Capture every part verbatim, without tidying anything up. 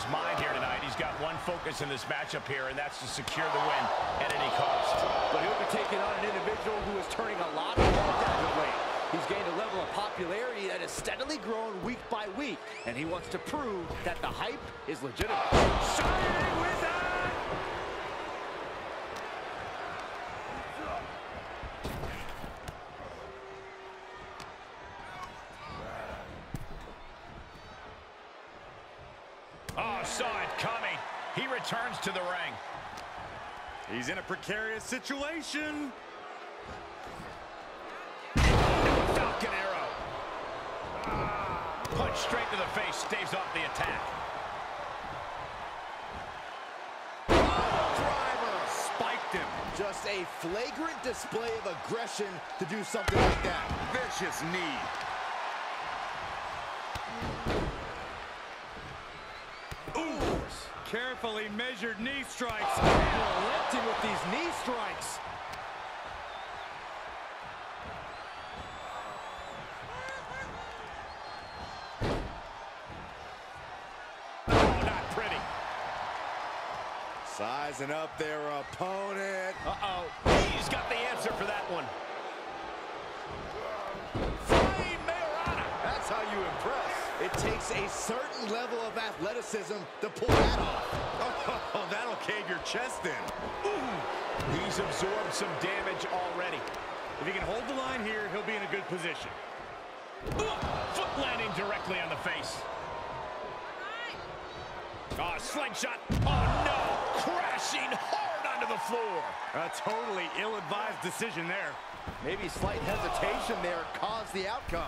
his mind here tonight. He's got one focus in this matchup here, and that's to secure the win at any cost. But he'll be taking on an individual who is turning a lot of heads as of late. He's gained a level of popularity that has steadily grown week by week, and he wants to prove that the hype is legitimate. Shining with that! Oh, saw it coming. He returns to the ring. He's in a precarious situation. Falcon arrow. Punch straight to the face, staves off the attack. Oh, driver! Spiked him. Just a flagrant display of aggression to do something like that. Vicious knee. Ooh. Carefully measured knee strikes. Relenting with these knee strikes. Oh, not pretty. Sizing up their opponent. Uh-oh. He's got the answer for that one. Flying Mayorana. That's how you impress. It takes a certain level of athleticism to pull that off. Oh, that'll cave your chest in. Ooh. He's absorbed some damage already. If he can hold the line here, he'll be in a good position. Ooh. Foot landing directly on the face. Oh, slingshot. Oh, no. Crashing hard onto the floor. A totally ill-advised decision there. Maybe slight hesitation there caused the outcome.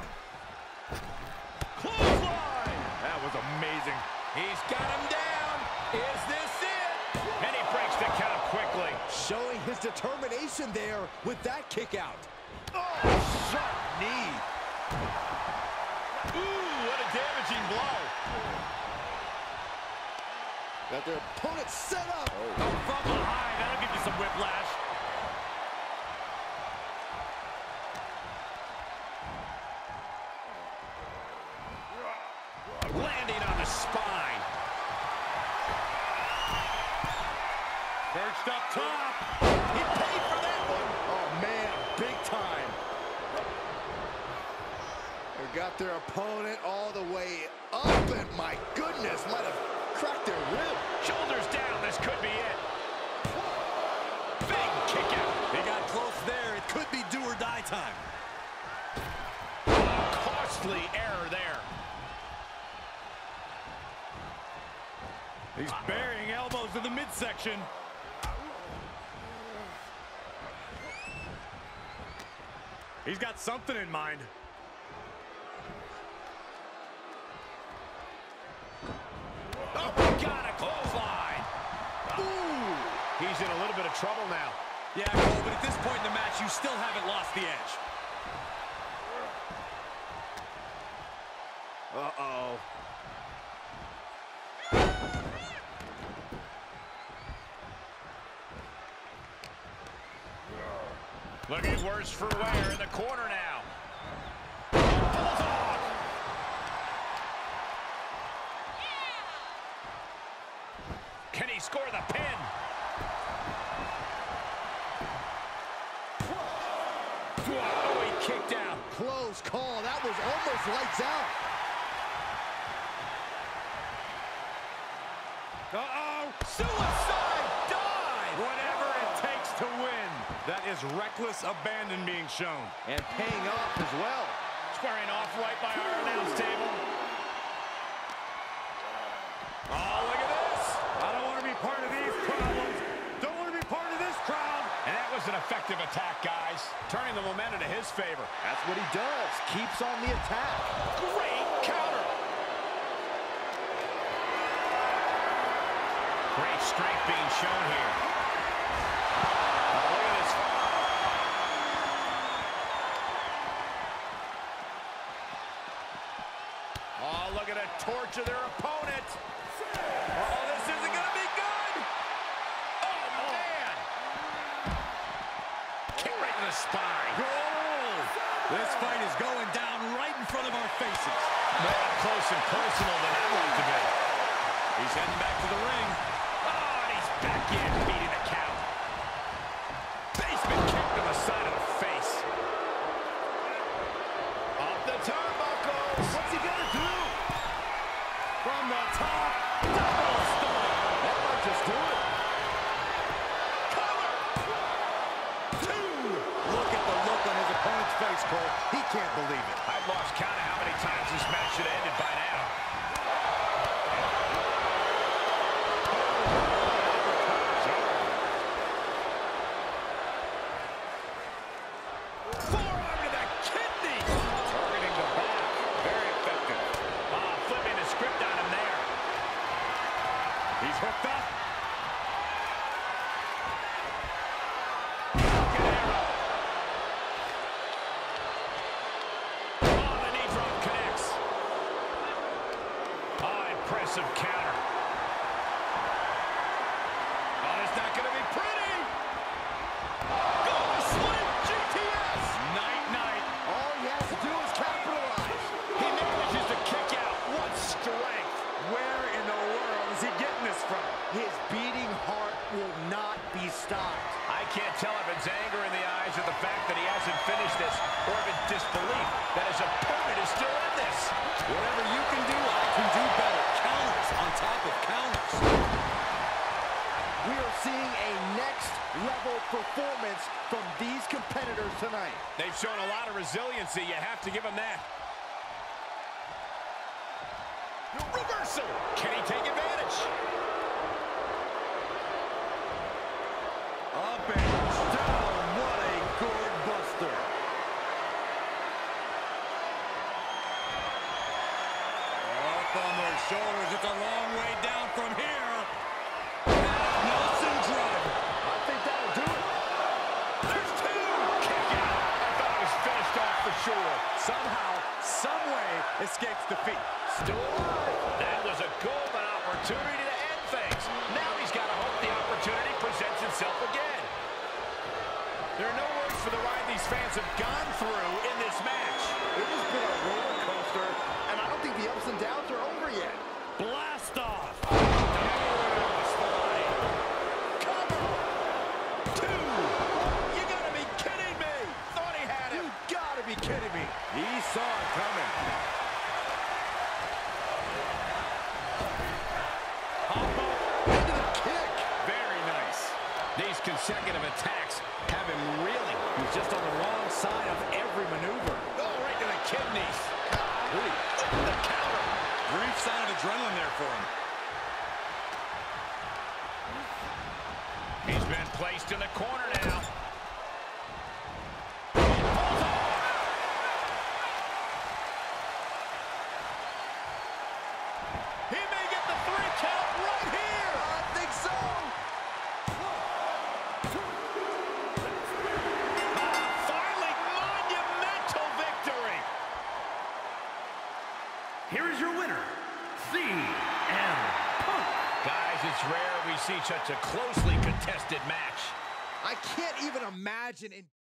Clothesline. That was amazing. He's got him down. Is this it? And he breaks the count quickly. Showing his determination there with that kick out. Oh, sharp knee. Ooh, what a damaging blow. Got their opponent set up. Oh, from behind. That'll give you some whiplash. Landing on the spine. Perched up top. He paid for that one. Oh, man, big time. They got their opponent all the way up, and my goodness, might have cracked their rib. Shoulders down, this could be it. Big kick out. He got close there. It could be do or die time. Costly error there. He's burying elbows to the midsection. He's got something in mind. Oh, got a clothesline. Ooh, he's in a little bit of trouble now. Yeah, Cole, but at this point in the match, you still haven't lost the edge. Uh-oh. Looking worse for wear in the corner now. Pulls off. Can he score the pin? Oh, he kicked out. Close call. That was almost lights out. Uh-oh. Suicide dive. Whatever it takes to win. That is reckless abandon being shown. And paying off as well. Squaring off right by our announce table. Oh, look at this. I don't want to be part of these problems. Don't want to be part of this crowd. And that was an effective attack, guys. Turning the momentum to his favor. That's what he does. Keeps on the attack. Great counter. Great strength being shown here. Oh, look at this. Oh, look at it. Torture their opponent. Oh, this isn't going to be good. Oh, man. Kick right in the spine. Goal! This fight is going down right in front of our faces. More up close and personal than I'd like to be. He's heading back to the ring. Oh, and he's back in, beating the count. Basement kick to the side of the face. Up the turnbuckles. What's he gonna do? From the top, double stomp. That might just do it. Cover. Two. Look at the look on his opponent's face, Cole. He can't believe it. I've lost count of how many times this match should have ended by now. Forearm to the kidney. Targeting the back. Very effective. Ah, flipping the script on him there. He's hooked up. Good arrow. Oh, the knee drop connects. Oh, impressive counter. Oh, it's not going to be pretty. Go to sleep, G T S. Night, night. All he has to do is capitalize. He manages to kick out. What strength. Where in the world is he getting this from? His beating heart will not be stopped. I can't tell if it's anger in the eyes or the fact that he hasn't finished this, or if it's disbelief that his opponent is still in this. Whatever you can do, I can do better. Counters on top of counters. We are seeing a next-level performance from these competitors tonight. They've shown a lot of resiliency. You have to give them that. Reversal. Can he take advantage? Up and down. What a gourd buster. Up on their shoulders. It's a long way down from here. Nelson driver. I think that'll do it. There's two. Kick out. I thought it was finished off for sure. Somehow, some way, escapes defeat. Still alive. That was a golden opportunity to end things. Now he's got to hope the opportunity presents itself again. There are no words for the ride these fans have gone through in this match. It has been a roller coaster, and I don't think the ups and downs are over yet. Blast off. Cover. Two. You gotta be kidding me. Thought he had him. You gotta be kidding me. He saw it coming. Into the kick. Very nice. These consecutive attacks have him reeling. He's just on the wrong side of every maneuver. Oh, right to the kidneys. Golly. The counter. Brief sign of adrenaline there for him. He's been placed in the corner now. He may get the three count right here. I think so. Finally, monumental victory. Here is your winner, C M Punk. Guys, it's rare we see such a closely contested match. I can't even imagine. In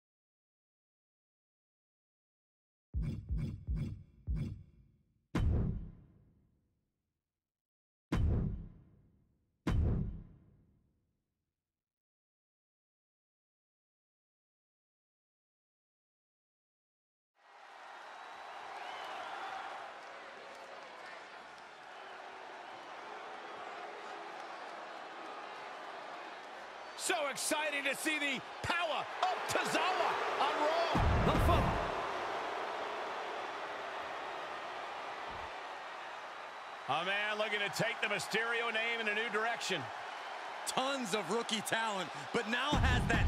So exciting to see the power of Tozawa on Raw. The foe. A man looking to take the Mysterio name in a new direction. Tons of rookie talent, but now has that.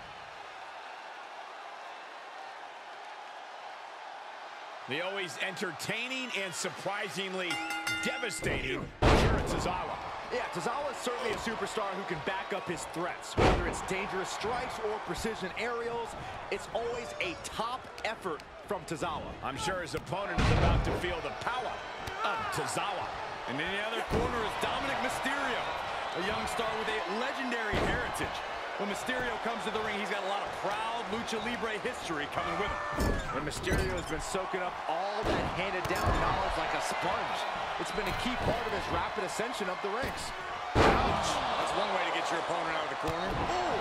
The always entertaining and surprisingly devastating Akira Tozawa. Yeah, Tozawa is certainly a superstar who can back up his threats. Whether it's dangerous strikes or precision aerials, it's always a top effort from Tozawa. I'm sure his opponent is about to feel the power of Tozawa. And in the other corner is Dominic Mysterio, a young star with a legendary heritage. When Mysterio comes to the ring, he's got a lot of proud Lucha Libre history coming with him. And Mysterio has been soaking up all that handed down knowledge like a sponge. It's been a key part of his rapid ascension up the ranks. Ouch! That's one way to get your opponent out of the corner.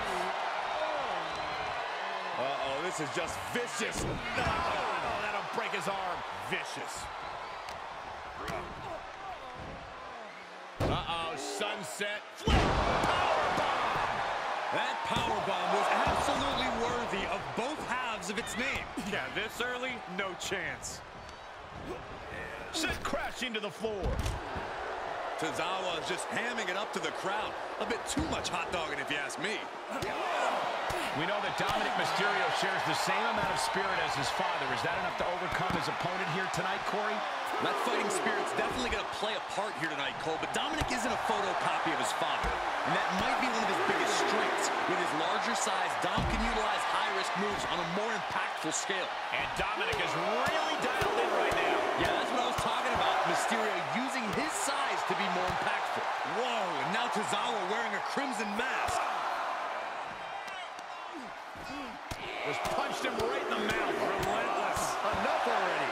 Uh-oh, this is just vicious. No, oh, that'll break his arm. Vicious. Uh-oh, sunset. Flip! Powerbomb! That powerbomb was absolutely worthy of both halves of its name. Yeah, this early, no chance. Sent crashing to the floor. Tozawa is just hamming it up to the crowd. A bit too much hot dogging, if you ask me. We know that Dominic Mysterio shares the same amount of spirit as his father. Is that enough to overcome his opponent here tonight, Corey? That fighting spirit's definitely going to play a part here tonight, Cole, but Dominic isn't a photocopy of his father, and that might be one of his biggest strengths. With his larger size, Dom can utilize high-risk moves on a more impactful scale. And Dominic is really dialed in right now. Yeah, that's what I was talking about. Mysterio using his size to be more impactful. Whoa, and now Tozawa wearing a crimson mask. Just punched him right in the mouth. Relentless. Enough already.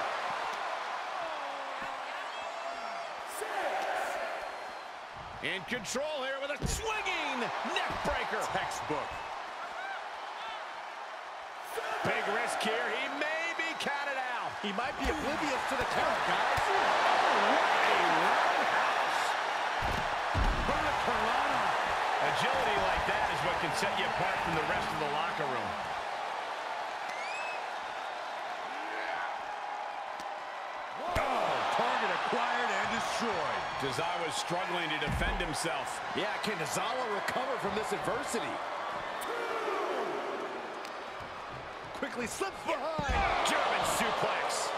In control here with a swinging neck breaker. Textbook. Big risk here. He may be counted out. He might be oblivious to the count, guys. Agility like that is what can set you apart from the rest of the locker room. Target acquired and destroyed. Tozawa is struggling to defend himself. Yeah, can Tozawa recover from this adversity? Quickly slips behind. German suplex.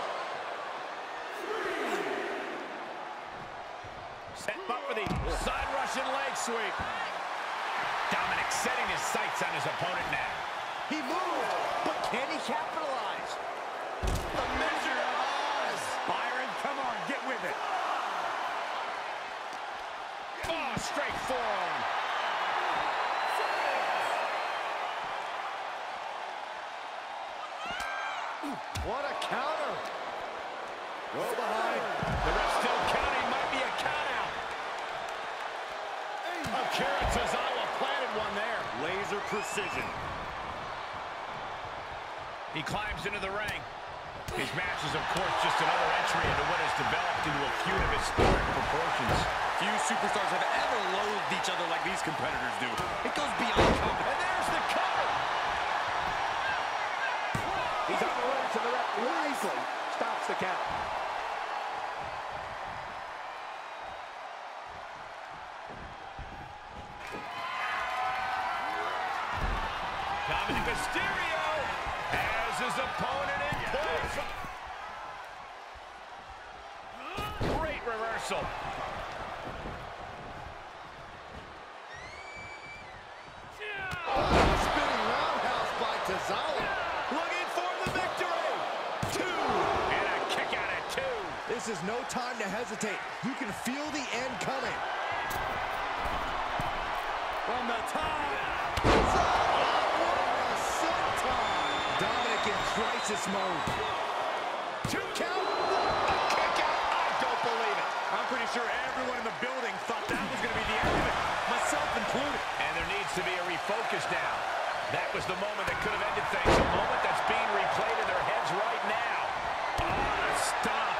Set up for the side Russian leg sweep. Dominic setting his sights on his opponent now. He moved, but can he capitalize? The measure of Oz. Byron, come on, get with it. Oh, straight forearm. What a counter. Go behind. The ref still counting. Might be a count out. Akira Tozawa planted one there. Laser precision. He climbs into the ring. His match is, of course, just another entry into what has developed into a feud of historic proportions. Few superstars have ever loathed each other like these competitors do. It goes beyond combat. And there's the cover. He's on the ropes and the ref wisely stops the count. Dominic Mysterio has his opponent in place. Great reversal. Oh, spinning roundhouse by Tozawa. Looking for the victory. Two. And a kick out at two. This is no time to hesitate. You can feel the end coming. From the top. Dominic in crisis mode. Two count. A kick out. I don't believe it. I'm pretty sure everyone in the building thought that was going to be the end of it, myself included. And there needs to be a refocus now. That was the moment that could have ended things. A moment that's being replayed in their heads right now. Oh, stop.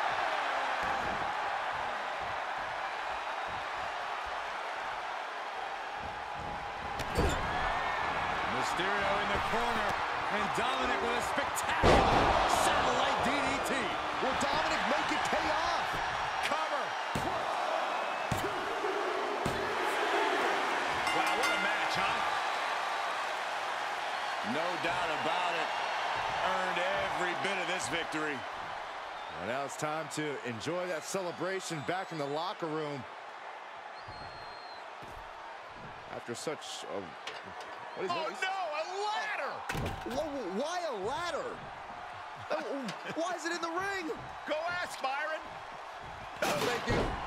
Mysterio in the corner, and Dominic with a spectacular satellite D D T. Will Dominic make it pay off? Cover. Wow, what a match, huh? No doubt about it. Earned every bit of this victory. Well, now it's time to enjoy that celebration back in the locker room. After such a... What is Oh, this? no, a ladder. Wh- Why a ladder? Uh, Why is it in the ring? Go ask Byron. Thank you.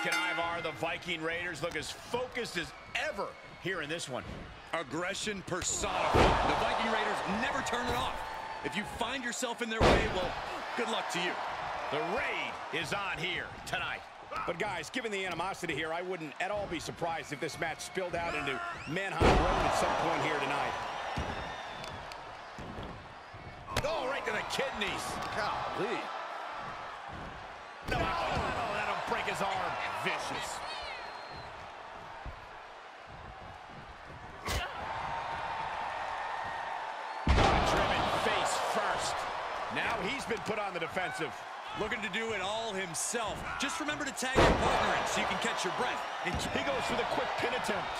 Can Ivar, the Viking Raiders look as focused as ever here in this one. Aggression personified. The Viking Raiders never turn it off. If you find yourself in their way, well, good luck to you. The raid is on here tonight. But guys, given the animosity here, I wouldn't at all be surprised if this match spilled out into Manhunt Road at some point here tonight. Oh, right to the kidneys. Golly. No, oh, that'll break his arm. Vicious. Driven face first. Now he's been put on the defensive. Looking to do it all himself. Just remember to tag your partner in so you can catch your breath. And he goes for the quick pin attempt.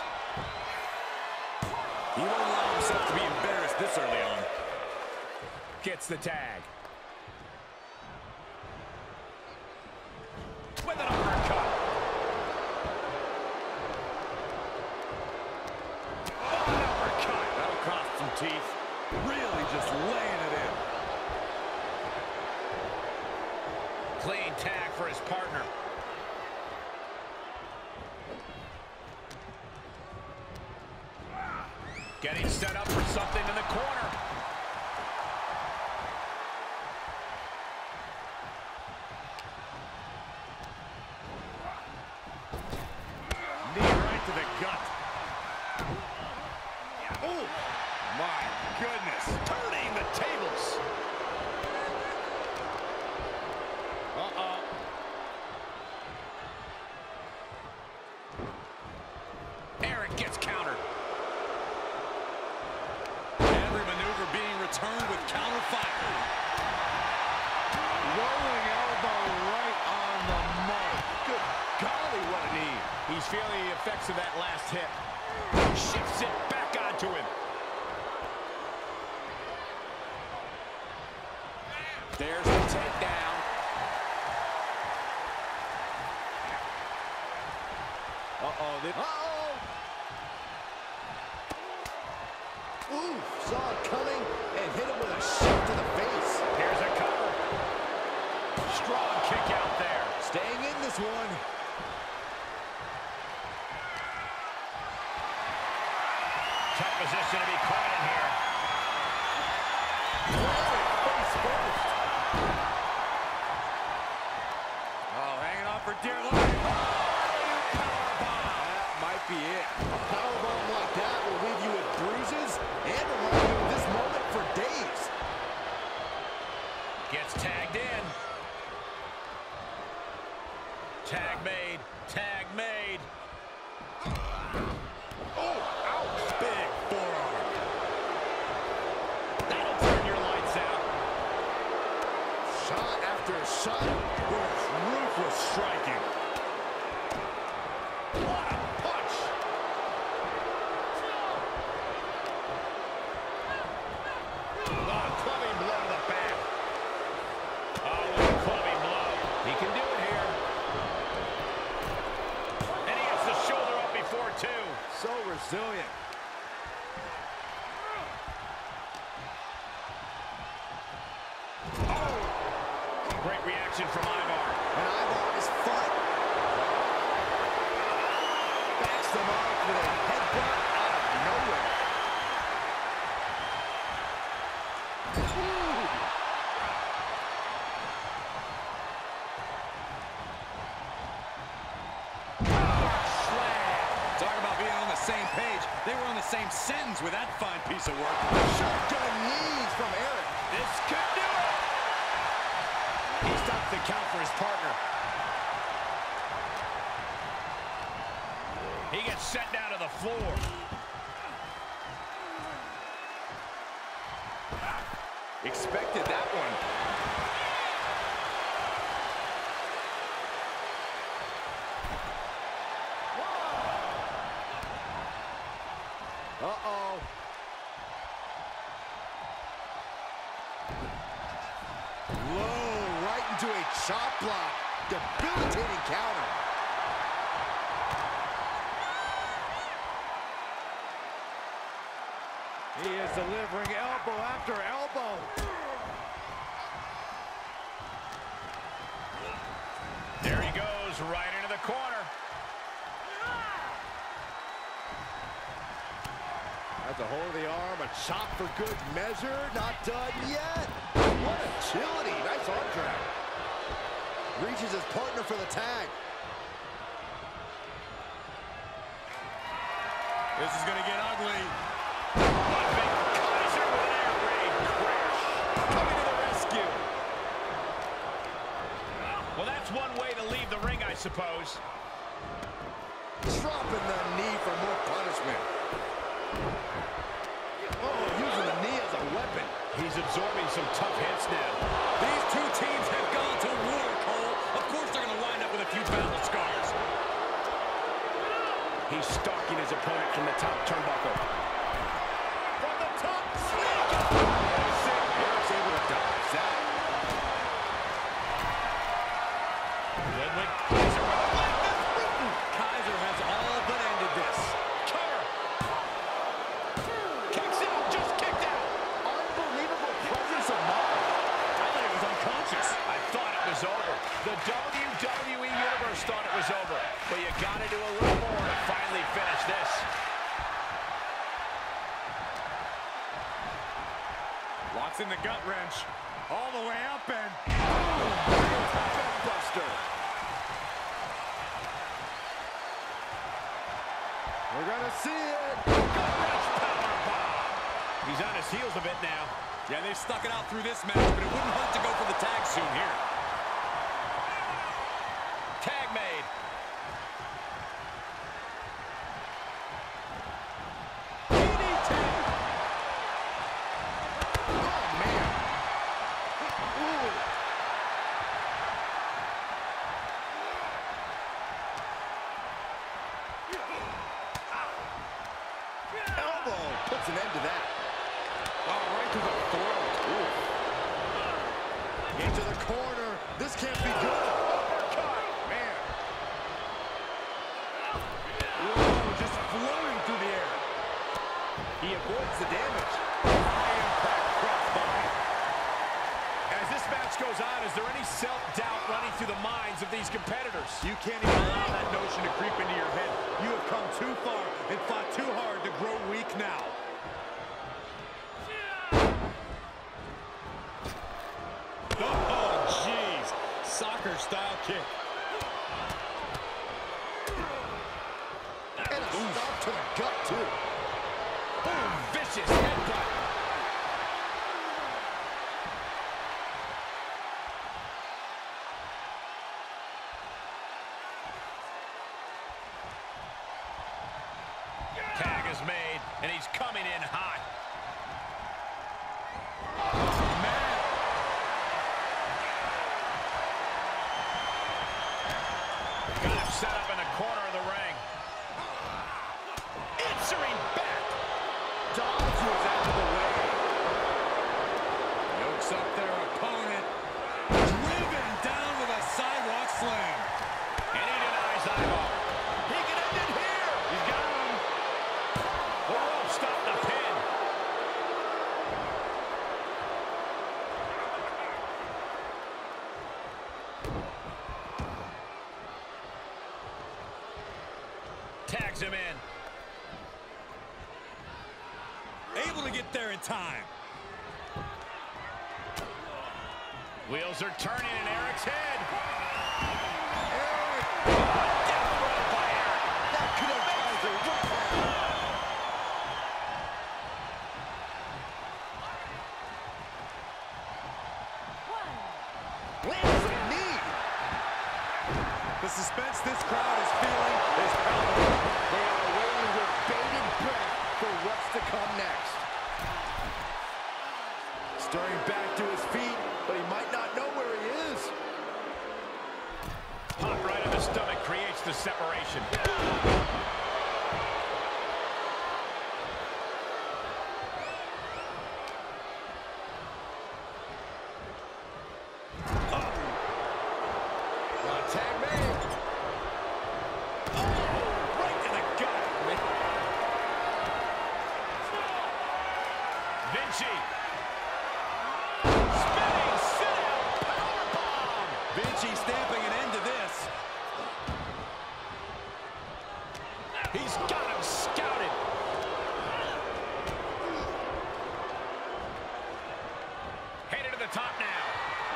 He won't allow himself to be embarrassed this early on. Gets the tag. With an uppercut. Oh, an uppercut. That'll cost some teeth. Really just laying it in. Clean tag for his partner. Getting set up for something in the corner. Knee right to the gut. Oh, my goodness. Turning the tables. Uh-oh. Aaron gets countered. Every maneuver being returned with counter fire. Rolling elbow right on the mark. Good golly, what a knee. He's feeling the effects of that last hit. Shifts it back onto him. There's the takedown. Uh-oh. Uh-oh. Ooh, saw it coming and hit him with a shot to the face. Here's a cover. Strong kick out there. Staying in this one. Tough position to be caught in here. Face first. Oh, hanging on for dear life. That might be it. A powerbomb like that will leave you with bruises and remind you of this moment for days. Gets tagged in. Tag made. Tag made. Oh, ouch. Big forearm. That'll turn your lights out. Shot after shot with ruthless striking. What a punch. Oh, clubbing blow to the back. Oh, what a clubbing blow. He can do it here. And he gets the shoulder up before two. So resilient. Oh! Great reaction from Ivar. And Ivar is fun. Backs them off with a headbutt out of nowhere. Ooh. Slam. Talk about being on the same page. They were on the same sentence with that fine piece of work. Shotgun knees from Eric. This could do it. He stops the count for his partner. He gets sent down to the floor. Expected that one. Uh-oh. Low, right into a chop block. Debilitating counter. He is delivering elbow after elbow. There he goes, right into the the corner. That's a hold of the arm, a chop for good measure. Not done yet. What agility. Nice arm drag. Reaches his partner for the tag. This is going to get ugly. Kaiser with an air raid crash. Coming to the rescue. Well, that's one way to leave the ring, I suppose. Dropping the knee for more punishment. Oh, using the knee as a weapon. He's absorbing some tough hits now. These two teams have gone to war, Cole. Of course they're going to wind up with a few battle scars. He's stalking his opponent from the top turnbuckle. From the top, sneak! He's able to dodge that. Ludwig Kaiser with a leg that's beaten. Kaiser has all but ended this. Cover. Kicks out, just kicked out. Unbelievable presence of mind. I thought he was unconscious. I thought it was over. The W W E Universe thought it was over. But you got to do a little more to finally finish this. Locks in the gut wrench. All the way up and... Buster. We're gonna see it. Gut-wrench powerbomb. He's on his heels a bit now. Yeah, they've stuck it out through this match, but it wouldn't hurt to go for the tag soon here. Tag made. D D T. Oh, man. Ooh. Elbow puts an end to that. Oh, right to the throat. Ooh. Into the corner. This can't be good. Uppercut. Man. Ooh, just floating through the air. He avoids the damage. High impact crossbody. As this match goes on, is there any self-doubt running through the minds of these competitors? You can't even allow that notion to creep into your head. You have come too far and fought too hard to grow weak now. Oh, jeez. Soccer-style kick. And a stop to the gut, too. Boom, vicious headbutt. Tag is made, and he's coming in hot. Got him set up in the corner of the ring. Answering back. Dodge was out of the way. Yokes up their opponent. Driven down with a sidewalk slam. And he denies eyeball. He can end it here. He's got him. The rope stopped the pin. Tags him in. Able to get there in time. Wheels are turning in Eric's head. Eric. Death roll by Eric. That could have caused a rip. Lands a knee. The suspense this crowd is feeling is palpable. They are waiting with bated breath for what's to come next. Stirring back to his feet, but he might not know where he is. Pop right in the stomach creates the separation. Tag made. Oh, right to the gut. Vinci. Spinning sit-out powerbomb. Vinci stamping an end to this. top now.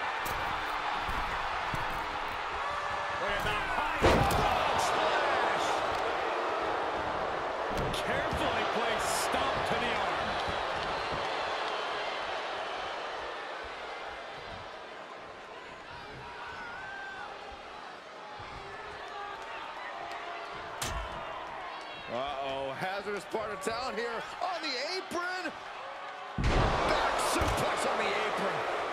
Look at that high frog splash. Carefully placed stomp to the arm. Uh-oh, hazardous part of town here on the apron. Back suplex on the apron.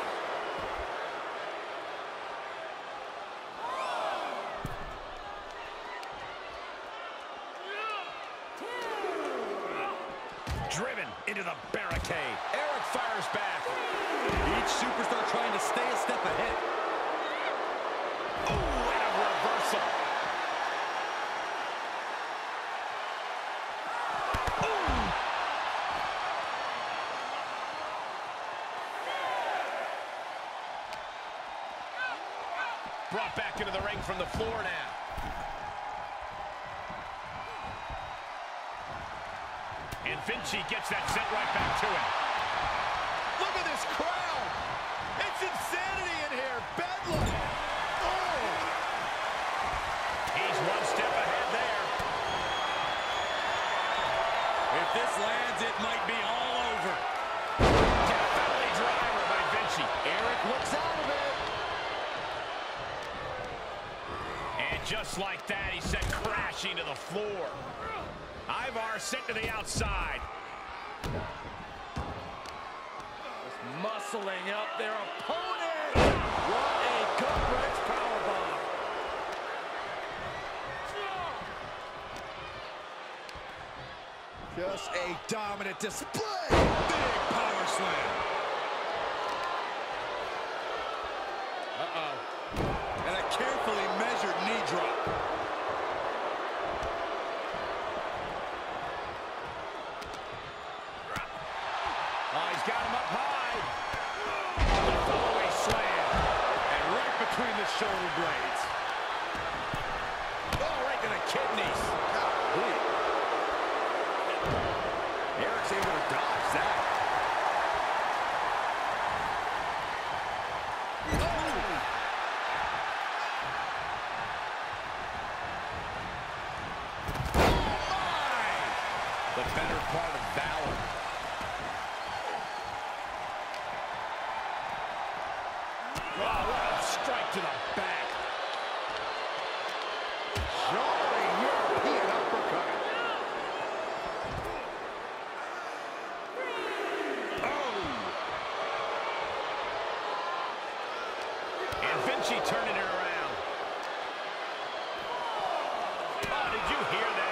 Driven into the barricade. Eric fires back. Each superstar trying to stay a step ahead. Oh, and a reversal. Brought back into the ring from the floor now. And Vinci gets that sent right back to him. Look at this crowd. It's insanity in here. Bedlam. Oh. He's one step ahead there. If this lands, it might be all over. Death Valley driver by Vinci. Eric looks out of it. And just like that, he's sent crashing to the floor. Ivar sent to the outside. Just muscling up their opponent. What a gut-wrench powerbomb. Just a dominant display. Big power slam. Uh-oh. And a carefully measured knee drop. Oh, he's got him up high. The follow-away slam. And right between the shoulder blades. Oh, right to the kidneys. Golly. Eric's able to dodge that. The better part of valor. Oh, what a strike to the back. Jarring European uppercut. Oh! And Vinci turning it around. Oh, did you hear that?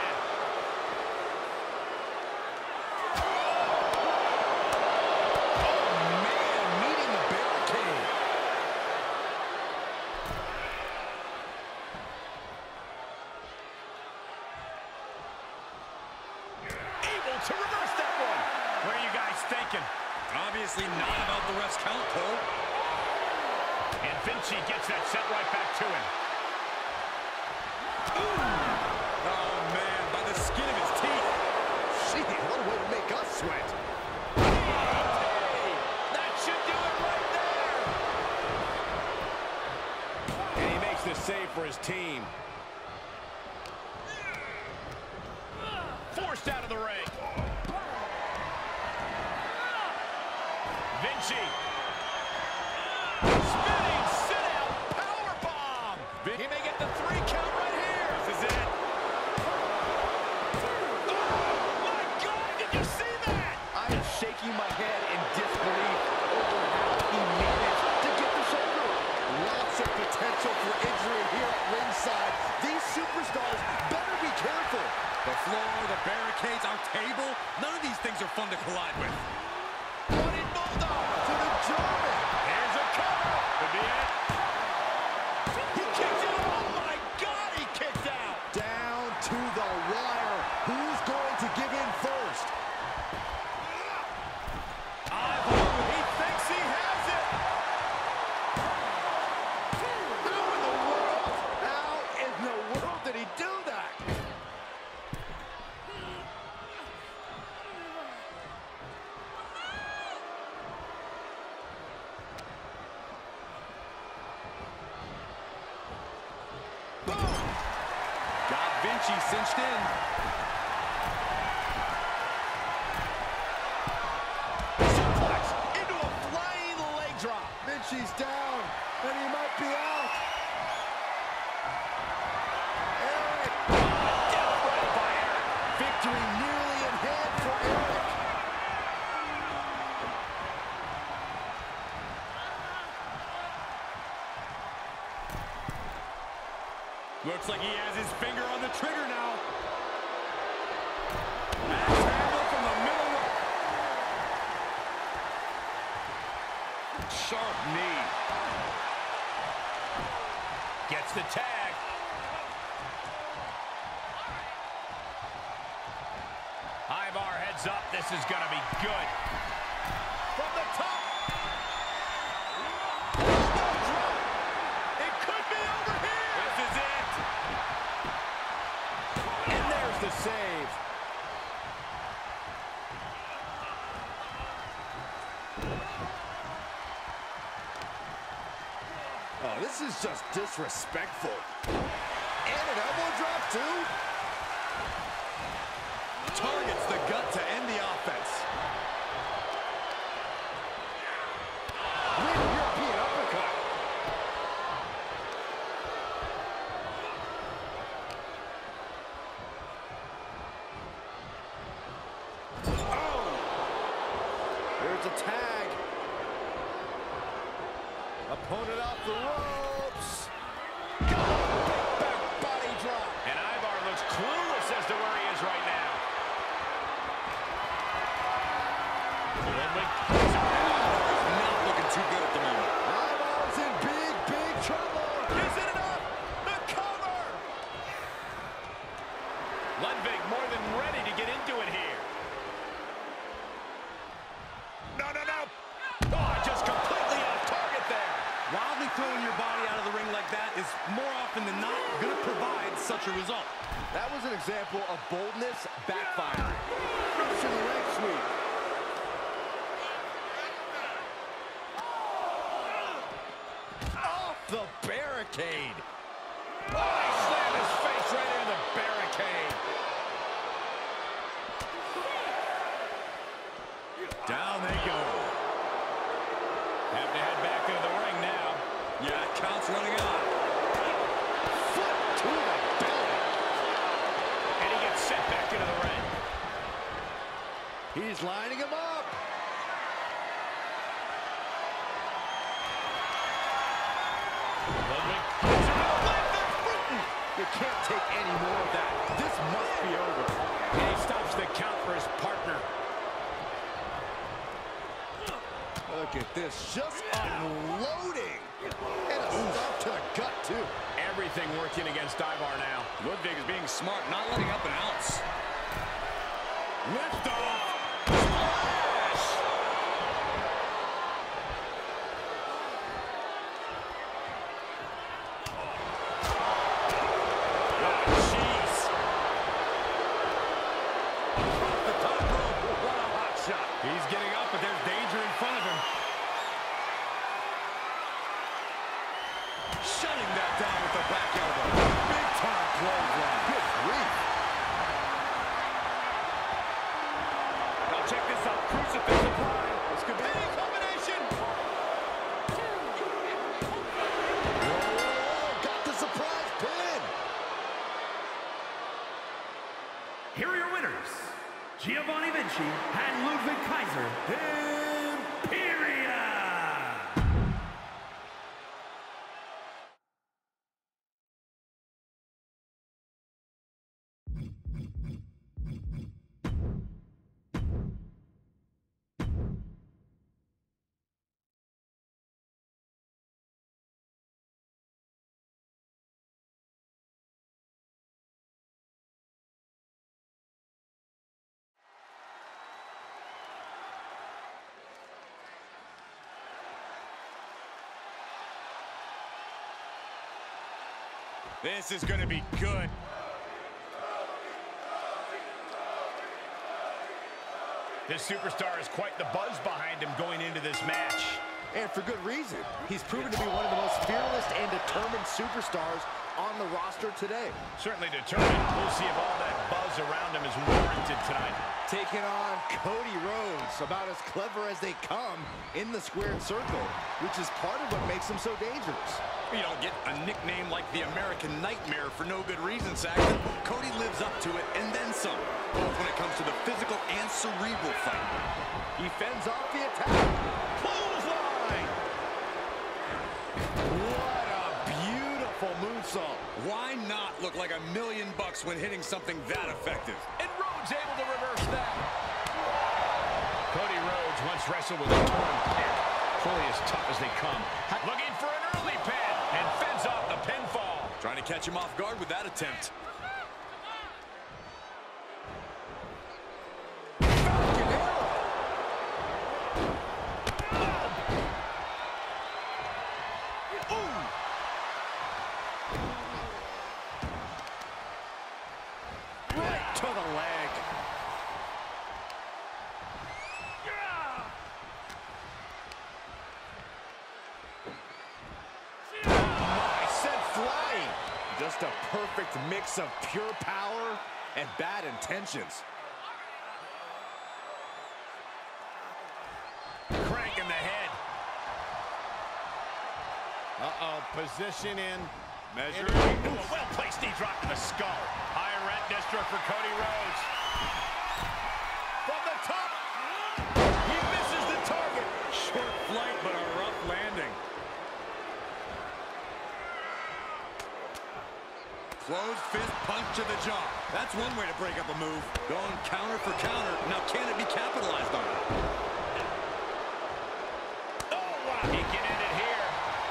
To reverse that one. What are you guys thinking? Obviously not about the ref's count, Cole. And Vinci gets that set right back to him. Ooh. Oh, man, by the skin of his teeth. Gee, what a way to make us sweat. Hey, that should do it right there. And he makes the save for his team. Forced out of the ring. Vinci. Spinning sit-out powerbomb. He may get the three count right here. This is it. Oh, my God, did you see that? I am shaking my head in disbelief over how he managed to get the shoulder. Lots of potential for injury here at ringside. These superstars better be careful. The floor, the barricades, our table, none of these things are fun to collide with. Running Bulldog To the German. Here's a cover. Could be it. He kicked it. Oh, my God, he kicked out. Down to the wire. Who's going to give in first? Ivar, he thinks he has it. How in the world? How in the world did he do that? Vinci cinched in. Suplex into a flying leg drop. Vinci's down, and he might be out. Eric. Down right by Eric. Victory nearly in hand for Eric. Looks like he has his finger on the trigger now. Axe handle from the middle rope. Sharp knee. Gets the tag. Ivar heads up. This is going to be good. From the top. It could be over here. This is it. And there's the save. Oh, this is just disrespectful. And an elbow drop, too. Targets the gut to end the offense. Rear European uppercut. Oh! There's a tag. Opponent off the ropes. Got a big back body drop. And Ivar looks clueless as to where he is right now. Ludwig. Not looking too good at the moment. Ivar's in big, big trouble. Is it enough? The cover! Ludwig more than ready to get into it here. No, no, no. Oh, just completely off target there. Wildly throwing your body out of the ring like that is more often than not going to provide such a result. That was an example of boldness backfiring. From the leg sweep. Off the barricade. Oh, he slammed his face right into the barricade. Down they go. Have to head back into the ring now. Yeah, count's running out. Foot to the belly. And he gets sent back into the ring. He's lining him up. Ludwig. You can't take any more of that. This must be over. And he stops the count for his partner. Look at this, just unloading. And a stop to the gut, too. Everything working against Ivar now. Ludwig is being smart, not letting up an ounce. Lift off. Splash. Oh, jeez. Off the top rope, what a hot shot. He's getting up, but there's danger in front of him. Shutting that down with the back elbow. Big time clothesline. Good grief. Now check this out. Crucifix applied. This could be Big combination. Oh, got the surprise pin. Here are your winners, Giovanni Vinci and Ludwig Kaiser. Imperium! This is going to be good. This superstar has quite the buzz behind him going into this match. And for good reason. He's proven to be one of the most fearless and determined superstars on the roster today. Certainly determined. We'll see if all that buzz around him is warranted tonight. Taking on Cody Rhodes, about as clever as they come in the squared circle, which is part of what makes him so dangerous. You don't get a nickname like the American Nightmare for no good reason, Saxton. Cody lives up to it and then some, both when it comes to the physical and cerebral fight. He fends off the attack. Clothesline! What a beautiful moonsault. Why not look like a million bucks when hitting something that effective? And Rhodes able to reverse that. Cody Rhodes once wrestled with a torn pec. Fully as tough as they come. Looking for an early pin and fends off the pinfall. Trying to catch him off guard with that attempt. Right to the leg. Just a perfect mix of pure power and bad intentions. Crank in the head. Uh-oh, position in. Measure. Ooh, a well-placed knee drop to the skull. High rent district for Cody Rhodes. From the top. He misses the target. Short flight, but a rough landing. Closed fist punch to the jaw. That's one way to break up a move. Going counter for counter. Now, can it be capitalized on? Oh, wow. He can end it here.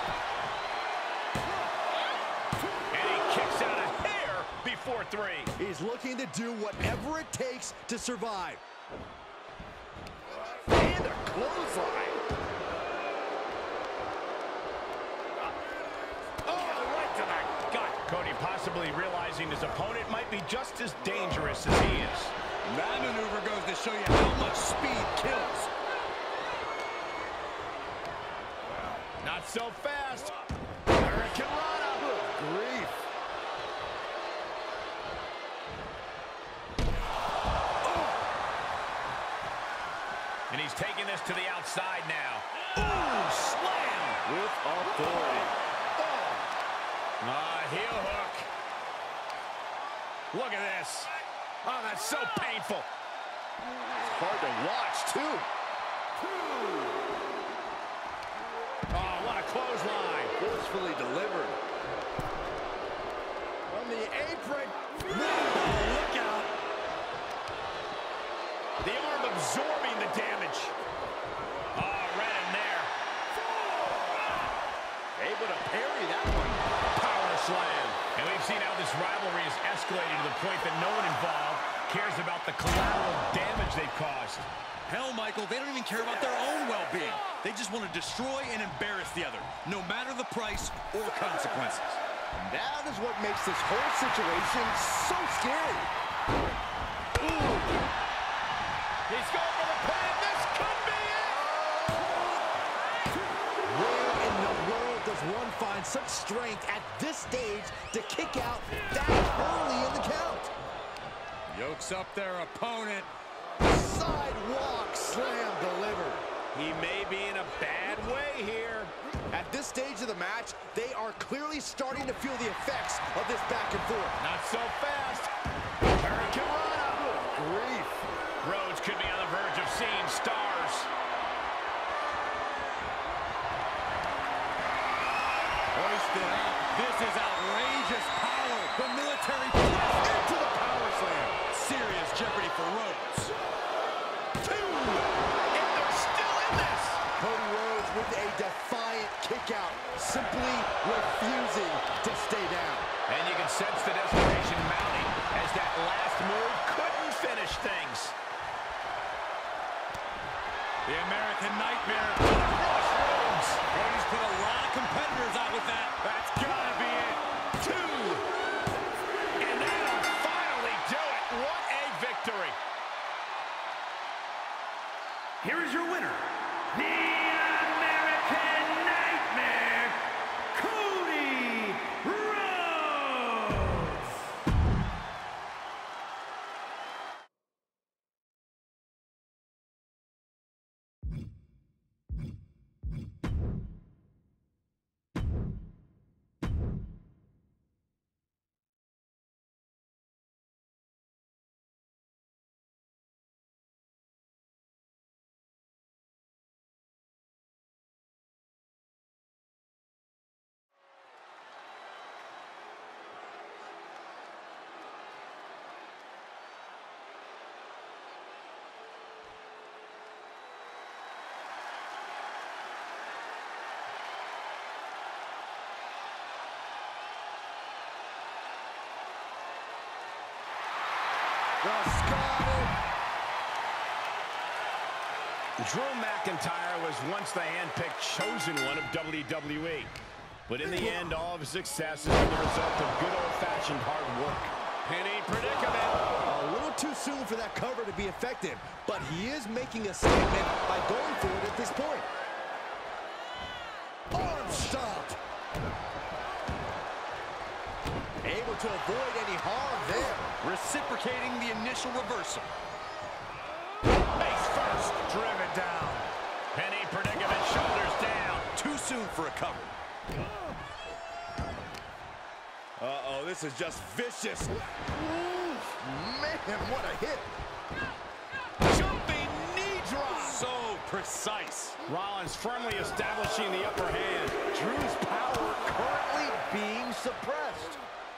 And he kicks out a hair before three. He's looking to do whatever it takes to survive. And a clothesline. Cody possibly realizing his opponent might be just as dangerous as he is. That maneuver goes to show you how much speed kills. Not so fast. Hurricane Rana. Good grief. Oh. And he's taking this to the outside now. Ooh, slam with authority. Ah, heel hook. Look at this. Oh, that's so painful. It's hard to watch, too. Oh, what a clothesline. Forcefully delivered. From the apron. Look out. The arm absorbing the damage. Oh, right in there. Able to parry that one. Slam. And we've seen how this rivalry has escalated to the point that no one involved cares about the collateral damage they've caused. Hell, Michael, they don't even care about their own well-being. They just want to destroy and embarrass the other, no matter the price or consequences. And that is what makes this whole situation so scary. Ooh. He's going for the pin. This could be it. Where in the world does one find such strength at this stage to kick out that early in the count? Yokes up their opponent. Sidewalk slam delivered. He may be in a bad way here. At this stage of the match, they are clearly starting to feel the effects of this back and forth. Not so fast. Hurricane Rana. Good grief. Rhodes could be on the verge of seeing stars. Hoisted up. This is outrageous power. The military press into the power slam. Serious jeopardy for Rhodes. Two. And they're still in this. Cody Rhodes with a defiant kick out, simply refusing to stay down. And you can sense the desperation mounting as that last move couldn't finish things. The American Nightmare. Crush Rhodes. Cody's put a lot of competitors out with that. That's gotta be it. Two. And that'll finally do it. What a victory. Here is your winner, the American The Scotty. Drew McIntyre was once the hand-picked chosen one of W W E. But in the end, all of his success has been the result of good old-fashioned hard work. Penny predicament. A little too soon for that cover to be effective, but he is making a statement by going for it at this point. Arm stopped. Able to avoid any harm there. Reciprocating the initial reversal. Face first, driven down. Penny predicament, shoulders down. Too soon for a cover. Uh-oh, this is just vicious. Ooh, man, what a hit. Jumping knee drop. So precise. Rollins firmly establishing the upper hand. Drew's power currently being suppressed.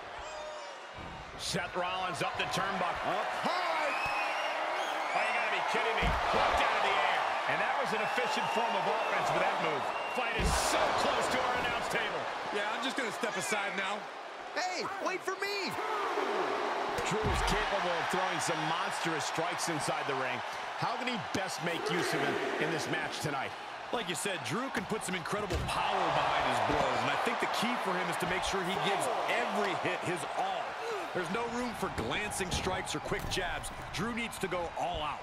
Seth Rollins up the turnbuckle. Up high. Oh, you gotta be kidding me. Plucked out of the air. And that was an efficient form of offense with that move. Fight is so close to our announce table. Yeah, I'm just gonna step aside now. Hey, wait for me. Drew is capable of throwing some monstrous strikes inside the ring. How can he best make use of him in this match tonight? Like you said, Drew can put some incredible power behind his blows, and I think the key for him is to make sure he gives every hit his all. There's no room for glancing strikes or quick jabs. Drew needs to go all out.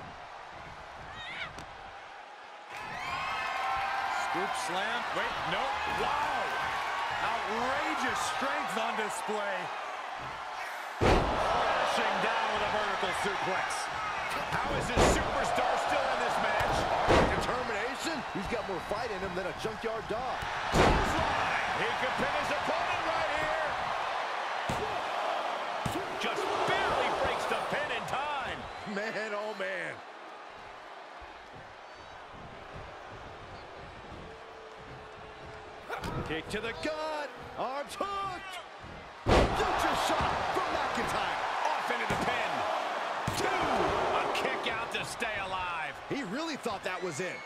Scoop slam. Wait, no. Wow! Outrageous strength on display. Crashing down with a vertical suplex. How is this superstar still in this match? Determination? He's got more fight in him than a junkyard dog. He could pin his opponent right here. Just barely breaks the pin in time. Man, oh man. Kick to the gut. Arms hooked. Future shot from McIntyre. Off into the pin. Two. A kick out to stay alive. He really thought that was it.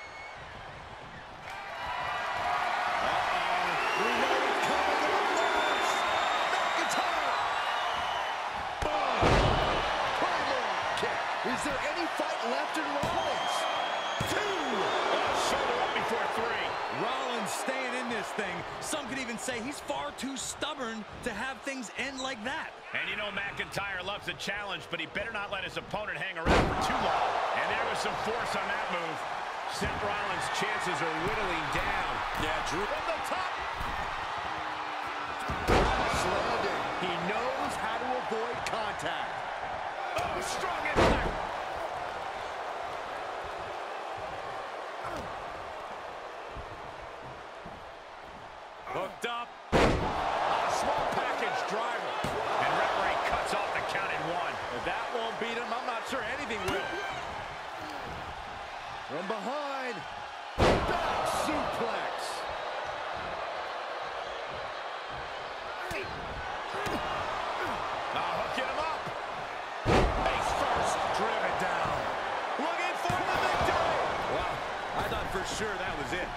We know it's coming up next. McIntyre. Boom. Claymore kick. Is there any fight left in Rollins? Two. Oh, shoulder up before three. Rollins staying in this thing. Some could even say he's far too stubborn to have things end like that. And you know McIntyre loves a challenge, but he better not let his opponent hang around for too long. And there was some force on that move. Seth Rollins' chances are whittling down. Yeah, Drew. From the top. Landing. He knows how to avoid contact. Oh, strong impact. Hooked up. A small package driver. And referee cuts off the count in one. If that won't beat him, I'm not sure anything will. From behind. Back suplex. Now hooking him up. Face first. Driven down. Looking for the victory. Wow, I thought for sure that was it.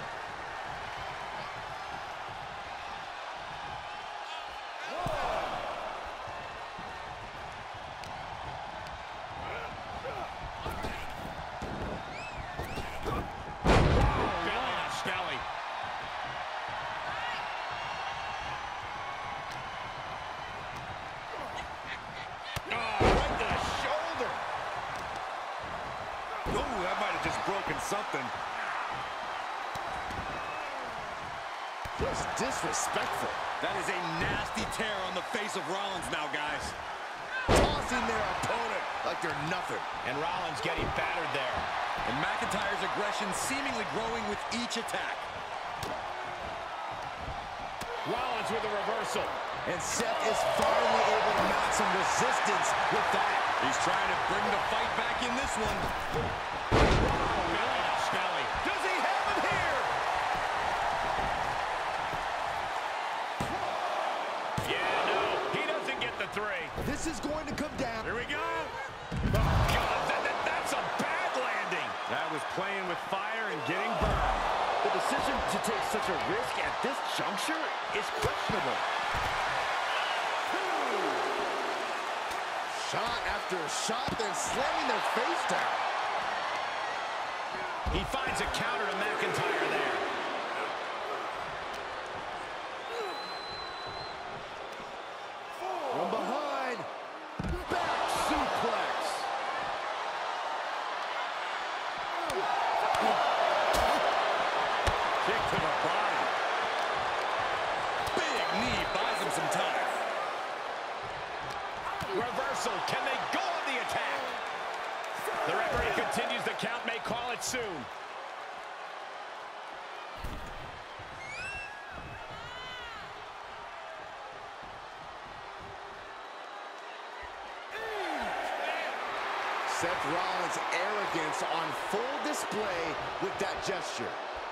Something. Just disrespectful. That is a nasty tear on the face of Rollins now, guys. Tossing their opponent like they're nothing. And Rollins getting battered there. And McIntyre's aggression seemingly growing with each attack. Rollins with a reversal. And Seth is finally able to mount some resistance with that. He's trying to bring the fight back in this one. Does he have it here? Yeah, no, he doesn't get the three. This is going to come down. Here we go. Oh, God, that, that, that's a bad landing. That was playing with fire and getting burned. The decision to take such a risk at this juncture is questionable. Shot after after shot, then slamming their face down. He finds a counter to McIntyre there. From behind, back suplex. Kick to the body. Big knee buys him some time. Reversal. Can they go on the attack? The referee continues the count. May call it soon. Seth Rollins' arrogance on full display with that gesture.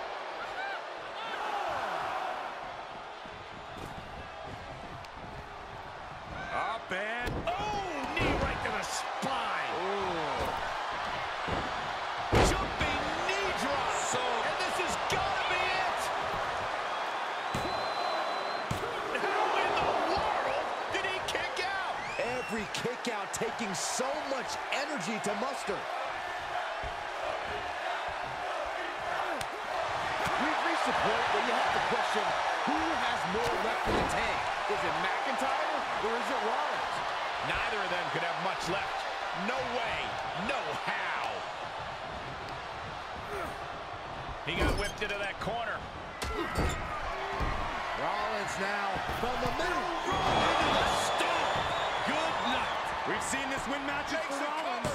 Up and Oh, knee right to the spine. Ooh. Jumping knee drop. So, and this has got to be it. How in the world did he kick out? Every kick out taking so much energy to muster. We've reached a point where you have to question who has more left in the tank. Is it McIntyre or is it Rollins? Neither of them could have much left. No way. No how. He got whipped into that corner. Rollins now from the middle. into the stomp. Good night. We've seen this win matches for Rollins.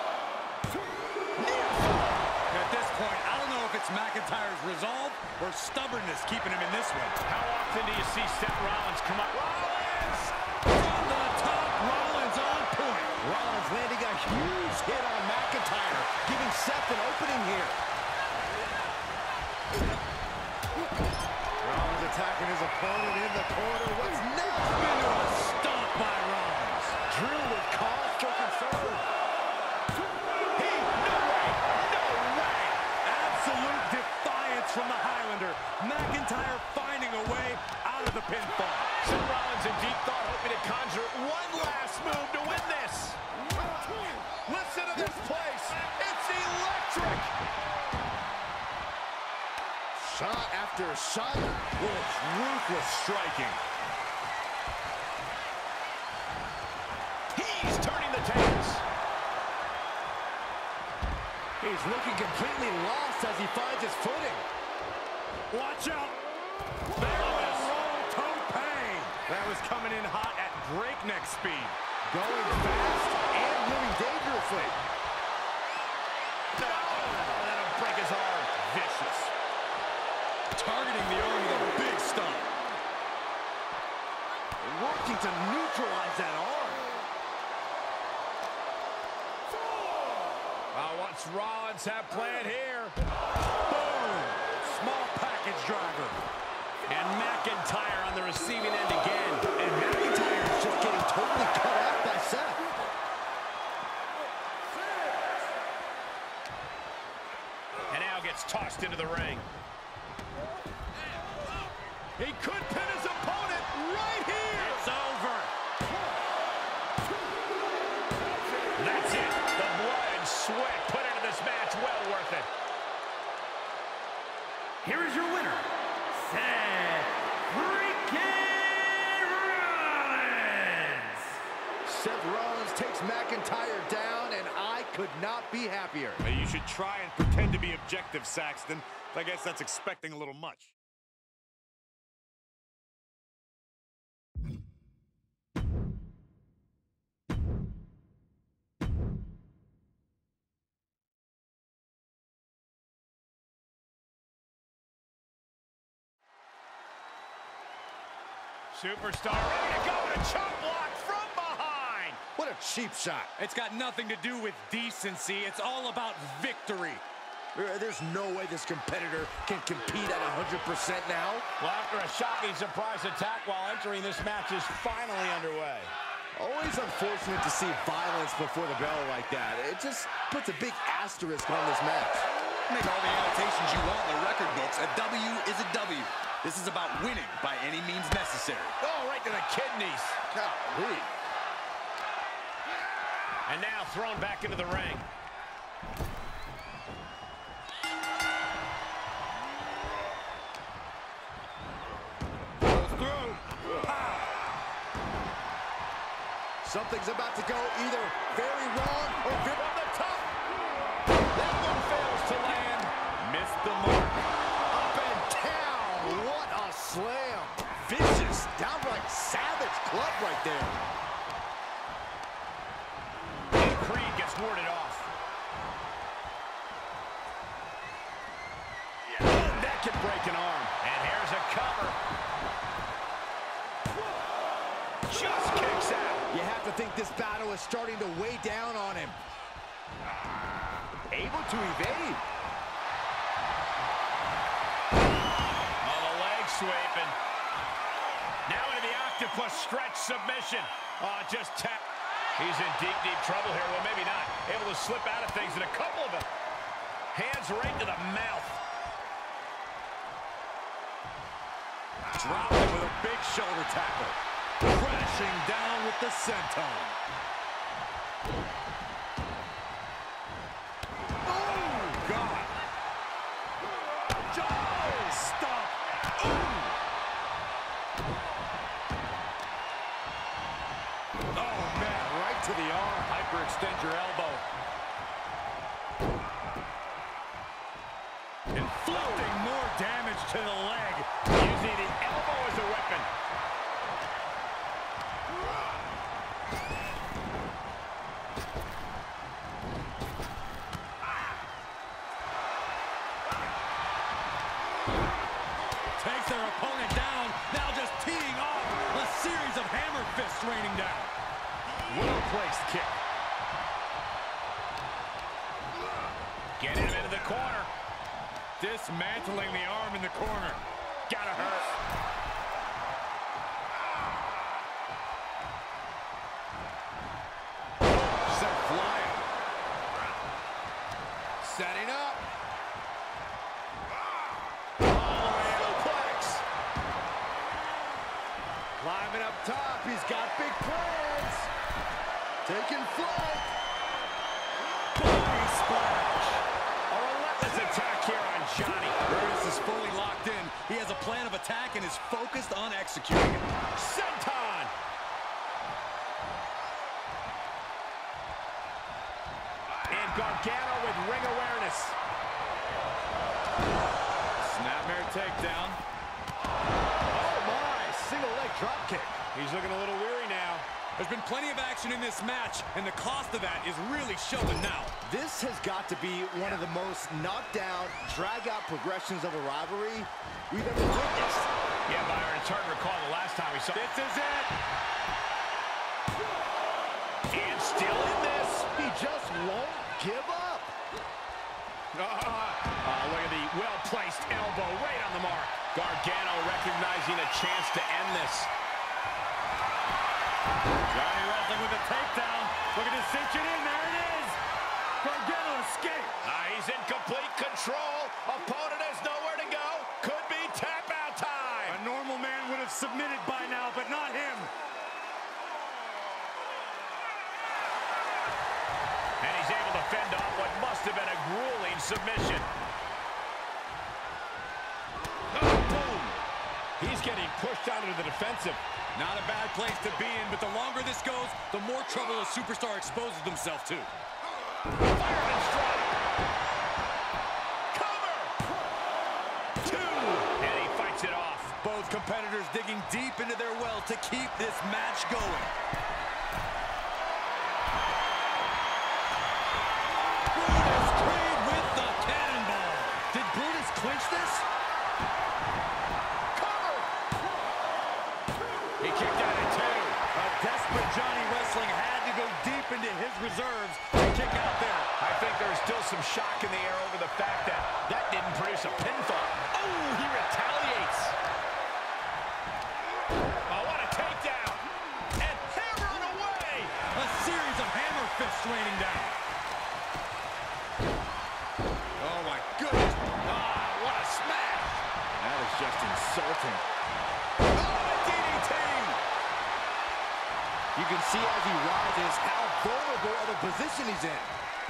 At this point, I don't know if it's McIntyre's resolve or stubbornness keeping him in this one. How often do you see Seth Rollins come up? Rollins! From the top, Rollins on point. Rollins landing a huge hit on McIntyre, giving Seth an opening here. Rollins attacking his opponent in the corner. What's next? Into a stomp by Rollins. Drew with cause for concern. He, no way, no way. Absolute defiance from the Highlander. McIntyre finding a way out of the pinfall. Seth Rollins in deep thought, hoping to conjure one last move to win this. Listen to this place. It's electric. Shot after shot with ruthless striking. He's turning the tables. He's looking completely lost as he finds his footing. Watch out. Barrel tope. That was coming in hot at breakneck speed. Going fast and moving dangerously. No, that'll break his arm. Vicious. Targeting the arm with a big stomp. Working to neutralize that arm. Uh, what's Rollins have planned here? Boom. Small package driver. And McIntyre on the receiving end again. And McIntyre's just getting totally cut off by Seth. And now gets tossed into the ring. He could pin his opponent right here. It's over. That's it. The blood and sweat put into this match. Well worth it. Here is your winner, Seth freaking Rollins. Seth Rollins takes McIntyre down, and I could not be happier. You should try and pretend to be objective, Saxton. I guess that's expecting a little much. Superstar ready to go and a chop block from behind. What a cheap shot. It's got nothing to do with decency. It's all about victory. There's no way this competitor can compete at one hundred percent now. Well, after a shocking surprise attack while entering, this match is finally underway. Always unfortunate to see violence before the bell like that. It just puts a big asterisk on this match. Make all the annotations you want in the record books. A W is a W. This is about winning by any means necessary. Oh, right to the kidneys. Golly. And thrown back into the ring. Goes through. Pow. Something's about to go either very wrong or very From the top. That one fails to land. Missed the mark. up and down. What a slam. Vicious, downright savage club right there. And Creed gets warded off. Yeah. Oh, that could break an arm. And here's a cover. Just kicks out. You have to think this battle is starting to weigh down on him. Able to evade. Oh, the leg sweep, and now into the octopus stretch submission. Oh, just tap. He's in deep, deep trouble here. Well, maybe not. Able to slip out of things, and a couple of them. Hands right to the mouth. Dropped him with a big shoulder tackle. Crashing down with the senton. Oh, God. Oh, stop. Ooh. Oh, man, right to the arm. Hyperextend your elbow. Inflicting more damage to the leg. Using the elbow as a weapon. Takes their opponent down, now just teeing off a series of hammer fists raining down. Well-placed kick. Getting him into the corner. Dismantling the arm in the corner. Gotta hurt. Set flying. Setting up. Climbing up top, he's got big plans. Taking flight. Body splash. A relentless attack here on Johnny. Curtis is fully locked in. He has a plan of attack and is focused on executing it. Senton. And Gargano with ring awareness. Snapmare takedown. Oh my, single leg drop kick. He's looking a little weary now. There's been plenty of action in this match, and the cost of that is really showing now. This has got to be one of the most knockdown, drag-out progressions of a rivalry we've ever witnessed. Yeah, Byron, it's hard to recall the last time we saw. This is it. And still in this. He just won't give up. Uh, uh, look at the well-placed elbow right on the mark. Gargano recognizing a chance to end this. Johnny wrestling with a takedown. Looking to cinch it in. There it is. Gargano escaped. Uh, he's in complete control. Opponent has nowhere to go. Could be tap-out time. A normal man would have submitted by now, but not him. And he's able to fend off what must have been a grueling submission. Oh, boom. He's getting pushed out into the defensive. Not a bad place to be in, but the longer this goes, the more trouble a superstar exposes himself to. Fireman strike. Cover. Two. And he fights it off. Both competitors digging deep into their well to keep this match going. Brutus Creed with the cannonball. Did Brutus clinch this? He kicked out at two. A desperate Johnny Wrestling had to go deep into his reserves to kick out there. I think there's still some shock in the air over the fact that that didn't produce a pinfall. Oh, he retaliates. Oh, what a takedown. And hammering away. A series of hammer fists raining down. Oh, my goodness. Ah, what a smash. That is just insulting. Oh, a D D T. You can see as he rises how vulnerable of a position he's in.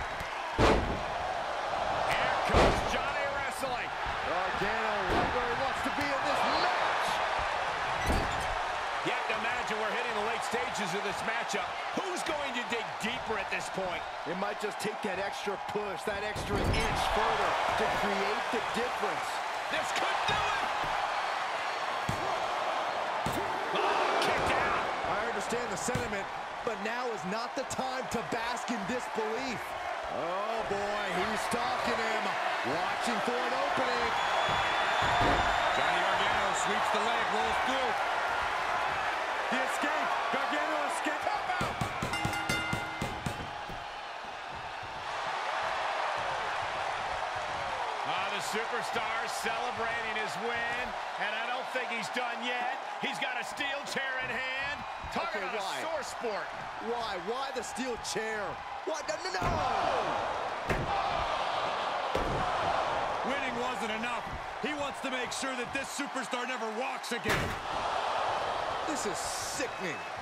Here comes Johnny wrestling. Gargano right where he wants to be in this match. You have to imagine we're hitting the late stages of this matchup. Who's going to dig deeper at this point? It might just take that extra push, that extra inch further to create the difference. This could do it! Oh, kicked out! I understand the sentiment, but now is not the time to bask in disbelief. Oh boy, he's stalking him, watching for an opening. Johnny Gargano sweeps the leg, rolls through. The escape, Gargano escape, help out! Ah, the superstar celebrating his win, and I don't think he's done yet. He's got a steel chair in hand. Talk Okay, about a why? sore sport. Why? Why the steel chair? What? No, no, no! Winning wasn't enough. He wants to make sure that this superstar never walks again. This is sickening.